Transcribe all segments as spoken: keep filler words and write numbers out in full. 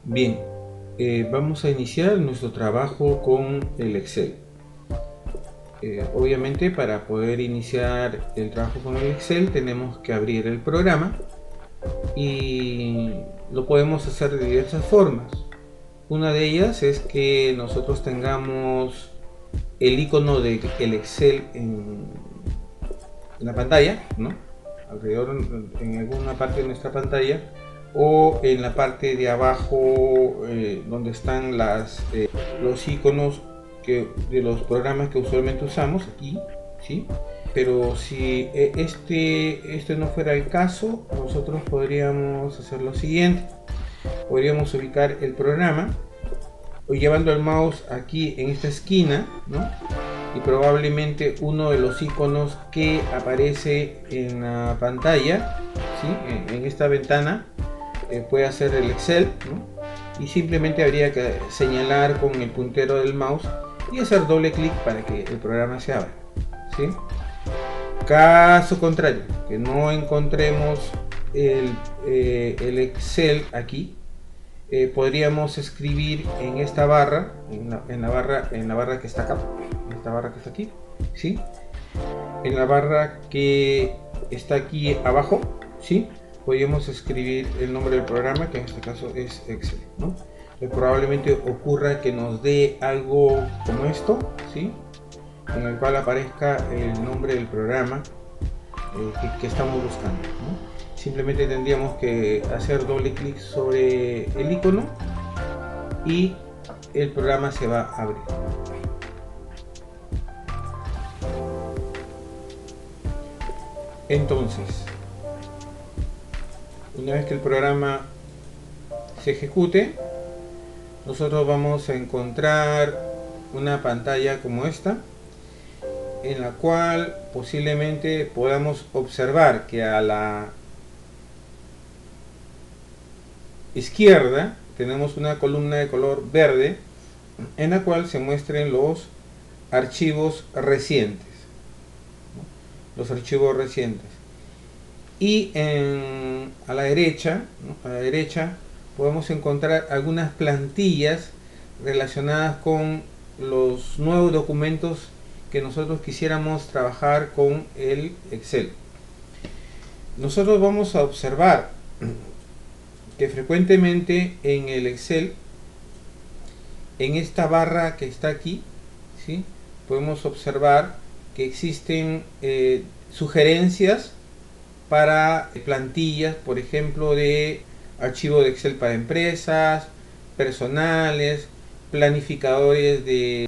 Bien, eh, vamos a iniciar nuestro trabajo con el Excel. Eh, obviamente, para poder iniciar el trabajo con el Excel tenemos que abrir el programa y lo podemos hacer de diversas formas. Una de ellas es que nosotros tengamos el icono del Excel en, en la pantalla, ¿no? Alrededor en alguna parte de nuestra pantalla, o en la parte de abajo eh, donde están las, eh, los iconos que, de los programas que usualmente usamos aquí, ¿sí? Pero si este, este no fuera el caso, nosotros podríamos hacer lo siguiente. Podríamos ubicar el programa llevando el mouse aquí en esta esquina, ¿no? Y probablemente uno de los iconos que aparece en la pantalla, ¿sí? en, en esta ventana, eh, puede ser el Excel, ¿no? Y simplemente habría que señalar con el puntero del mouse y hacer doble clic para que el programa se abra, ¿sí? Caso contrario, que no encontremos el, eh, el Excel aquí, eh, podríamos escribir en esta barra, en la, en la barra, en la barra que está acá, en esta barra que está aquí, ¿sí? En la barra que está aquí abajo, ¿sí? Podríamos escribir el nombre del programa, que en este caso es Excel, ¿no? Eh, probablemente ocurra que nos dé algo como esto, ¿sí? En el cual aparezca el nombre del programa eh, que, que estamos buscando, ¿no? Simplemente tendríamos que hacer doble clic sobre el icono y el programa se va a abrir. Entonces, una vez que el programa se ejecute, nosotros vamos a encontrar una pantalla como esta, en la cual posiblemente podamos observar que a la izquierda tenemos una columna de color verde en la cual se muestren los archivos recientes, ¿no? Los archivos recientes. Y en, a la derecha, ¿no? A la derecha podemos encontrar algunas plantillas relacionadas con los nuevos documentos que nosotros quisiéramos trabajar con el Excel. Nosotros vamos a observar que frecuentemente en el Excel, en esta barra que está aquí, ¿sí? Podemos observar que existen eh, sugerencias para plantillas, por ejemplo, de archivo de Excel para empresas, personales, planificadores de,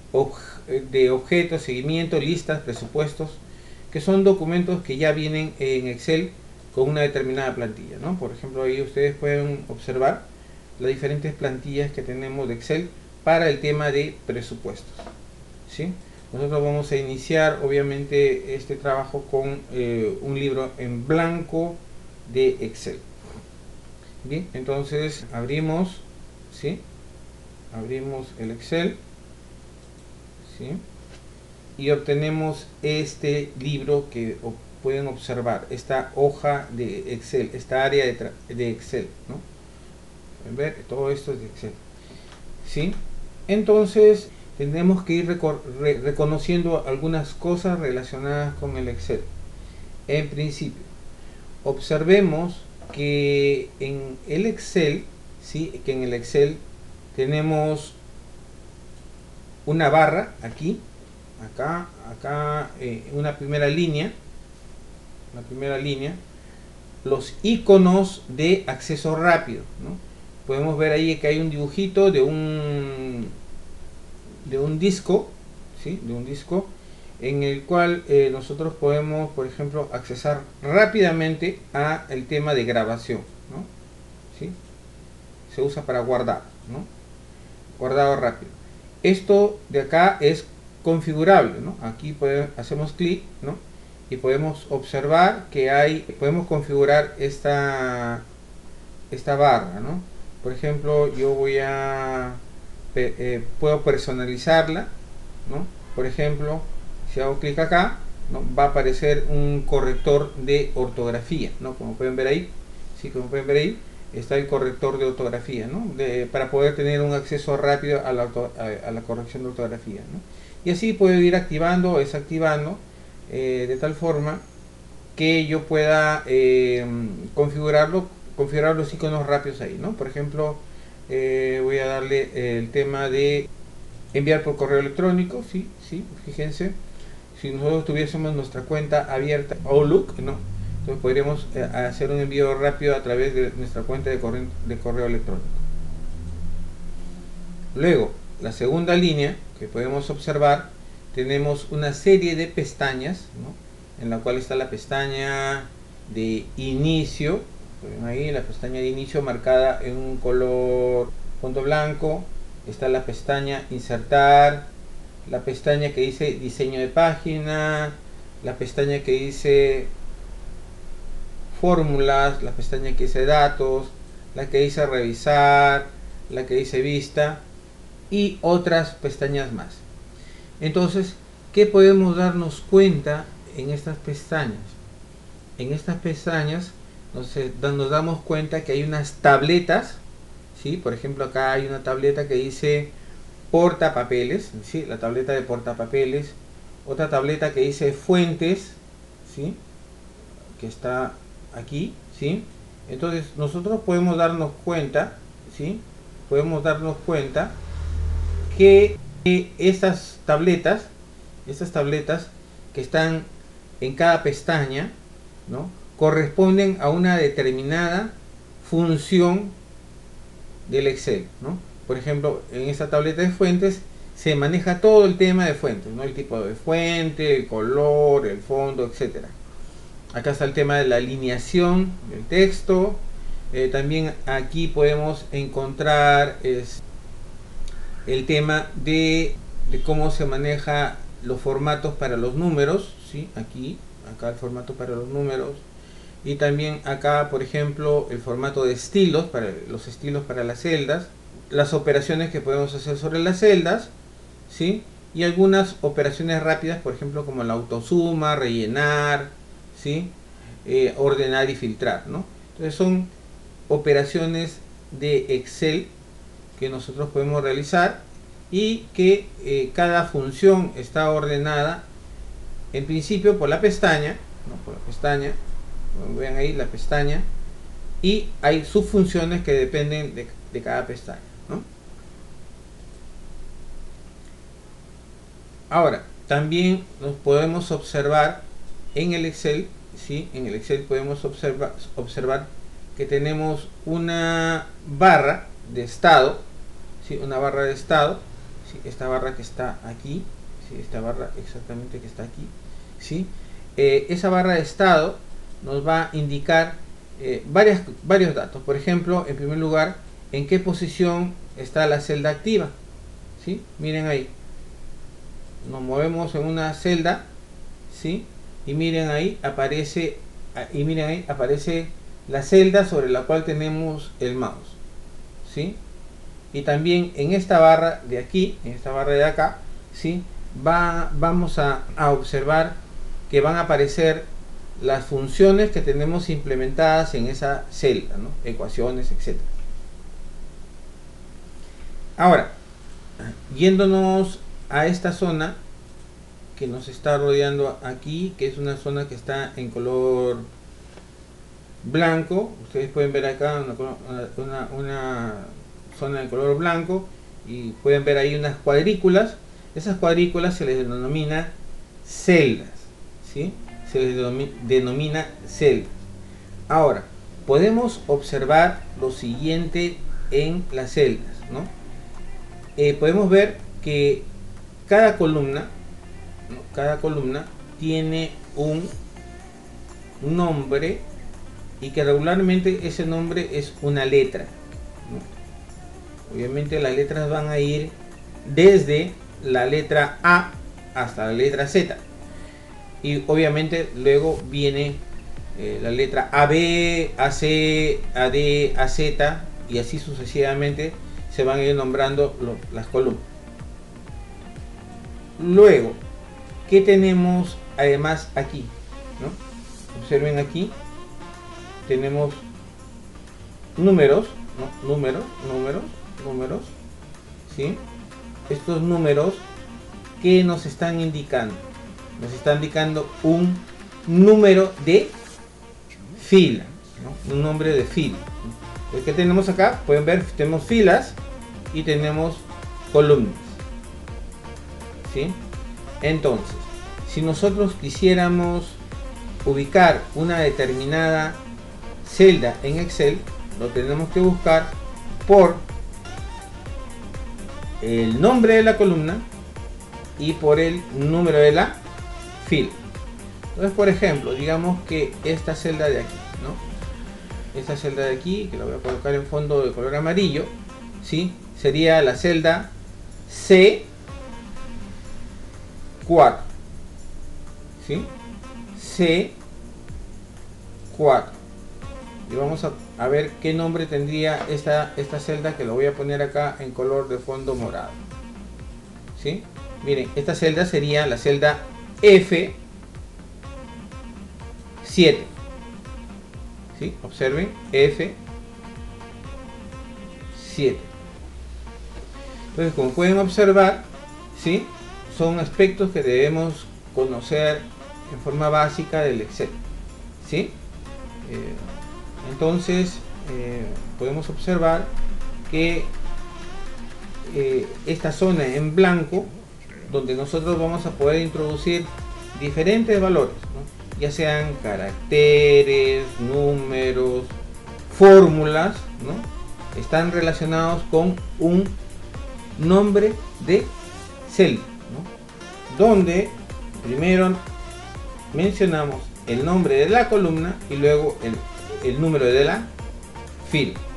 de objetos, seguimiento, listas, presupuestos, que son documentos que ya vienen en Excel con una determinada plantilla, ¿no? Por ejemplo, ahí ustedes pueden observar las diferentes plantillas que tenemos de Excel para el tema de presupuestos, ¿sí? Nosotros vamos a iniciar obviamente este trabajo con eh, un libro en blanco de Excel. Bien, entonces abrimos, ¿sí? Abrimos el Excel, ¿sí? Y obtenemos este libro que pueden observar, esta hoja de Excel, esta área de, de Excel, ¿no? Pueden ver, todo esto es de Excel, ¿sí? Entonces tendremos que ir re reconociendo algunas cosas relacionadas con el Excel. En principio, observemos que en el Excel, ¿sí? Que en el Excel tenemos una barra aquí, acá, acá, eh, una primera línea, la primera línea, los iconos de acceso rápido, ¿no? Podemos ver ahí que hay un dibujito de un de un disco, ¿sí? De un disco en el cual eh, nosotros podemos, por ejemplo, accesar rápidamente a el tema de grabación, ¿no? ¿Sí? Se usa para guardar, ¿no? Guardado rápido. Esto de acá es configurable, ¿no? Aquí podemos, hacemos clic, ¿no? Y podemos observar que hay, podemos configurar esta, esta barra, ¿no? Por ejemplo, yo voy a, eh, puedo personalizarla, ¿no? Por ejemplo, si hago clic acá, ¿no? Va a aparecer un corrector de ortografía, ¿no? Como pueden ver ahí, ¿sí? Como pueden ver ahí, está el corrector de ortografía, ¿no? De, para poder tener un acceso rápido a la, a, a la corrección de ortografía, ¿no? Y así puedo ir activando o desactivando eh, de tal forma que yo pueda eh, configurarlo, configurar los iconos rápidos ahí, ¿no? Por ejemplo, eh, voy a darle el tema de enviar por correo electrónico, sí, sí, fíjense, si nosotros tuviésemos nuestra cuenta abierta, Outlook, ¿no? Entonces podríamos eh, hacer un envío rápido a través de nuestra cuenta de correo, de correo electrónico. Luego, la segunda línea que podemos observar, tenemos una serie de pestañas, ¿no? En la cual está la pestaña de inicio, ven ahí la pestaña de inicio marcada en un color fondo blanco, está la pestaña insertar, la pestaña que dice diseño de página, la pestaña que dice fórmulas, la pestaña que dice datos, la que dice revisar, la que dice vista y otras pestañas más. Entonces, ¿qué podemos darnos cuenta en estas pestañas? En estas pestañas nos, nos damos cuenta que hay unas tabletas, ¿sí? Por ejemplo, acá hay una tableta que dice portapapeles, ¿sí? La tableta de portapapeles, otra tableta que dice fuentes, ¿sí? Que está aquí, ¿sí? Entonces nosotros podemos darnos cuenta, ¿sí? Podemos darnos cuenta que estas tabletas, estas tabletas que están en cada pestaña, ¿no? Corresponden a una determinada función del Excel, ¿no? Por ejemplo, en esta tableta de fuentes se maneja todo el tema de fuentes, ¿no? El tipo de fuente, el color, el fondo, etcétera. Acá está el tema de la alineación del texto. Eh, también aquí podemos encontrar es, el tema de, de cómo se maneja los formatos para los números, ¿sí? Aquí, acá el formato para los números. Y también acá, por ejemplo, el formato de estilos, para los estilos para las celdas. Las operaciones que podemos hacer sobre las celdas, ¿sí? Y algunas operaciones rápidas, por ejemplo, como la autosuma, rellenar, ¿sí? Eh, ordenar y filtrar, ¿no? Entonces son operaciones de Excel que nosotros podemos realizar y que eh, cada función está ordenada en principio por la pestaña, ¿no? Por la pestaña, como ven ahí la pestaña, y hay subfunciones que dependen de, de cada pestaña, ¿no? Ahora, también nos podemos observar en el Excel, ¿sí? En el Excel podemos observar, observar que tenemos una barra de estado, ¿sí? Una barra de estado, ¿sí? Esta barra que está aquí, ¿sí? Esta barra exactamente que está aquí, ¿sí? Eh, esa barra de estado nos va a indicar eh, varias, varios datos. Por ejemplo, en primer lugar, en qué posición está la celda activa, ¿sí? Miren ahí, nos movemos en una celda, ¿sí? Y miren ahí aparece y miren ahí aparece la celda sobre la cual tenemos el mouse, ¿sí? Y también en esta barra de aquí, en esta barra de acá, ¿sí? Va, vamos a, a observar que van a aparecer las funciones que tenemos implementadas en esa celda, ¿no? Ecuaciones, etcétera. Ahora, yéndonos a esta zona que nos está rodeando aquí, que es una zona que está en color blanco. Ustedes pueden ver acá una, una, una zona de color blanco y pueden ver ahí unas cuadrículas. Esas cuadrículas se les denomina celdas, ¿sí? Se les denomina celdas. Ahora, podemos observar lo siguiente en las celdas, ¿no? Eh, podemos ver que cada columna, ¿no? Cada columna tiene un nombre y que regularmente ese nombre es una letra, ¿no? Obviamente las letras van a ir desde la letra A hasta la letra Z y obviamente luego viene eh, la letra A B, A C, A D, A Z y así sucesivamente se van a ir nombrando lo, las columnas. Luego, ¿qué tenemos además aquí? ¿No? Observen aquí, tenemos números, ¿no? números, números, números, ¿sí? Estos números que nos están indicando, nos están indicando un número de fila, ¿no? Un nombre de fila. El que tenemos acá, pueden ver, tenemos filas y tenemos columnas, ¿sí? Entonces, si nosotros quisiéramos ubicar una determinada celda en Excel, lo tenemos que buscar por el nombre de la columna y por el número de la fila. Entonces, por ejemplo, digamos que esta celda de aquí, ¿no? Esta celda de aquí, que la voy a colocar en fondo de color amarillo, ¿sí? Sería la celda C cuatro, ¿sí? C cuatro. Y vamos a, a ver qué nombre tendría esta, esta celda, que lo voy a poner acá en color de fondo morado, ¿sí? Miren, esta celda sería la celda F siete, ¿sí? Observen, F siete. Entonces, como pueden observar, ¿sí? Son aspectos que debemos conocer en forma básica del Excel, ¿sí? Eh, entonces, eh, podemos observar que eh, esta zona en blanco, donde nosotros vamos a poder introducir diferentes valores, ¿no? Ya sean caracteres, números, fórmulas, ¿no? Están relacionados con un nombre de celda, ¿no? Donde primero mencionamos el nombre de la columna y luego el, el número de la fila.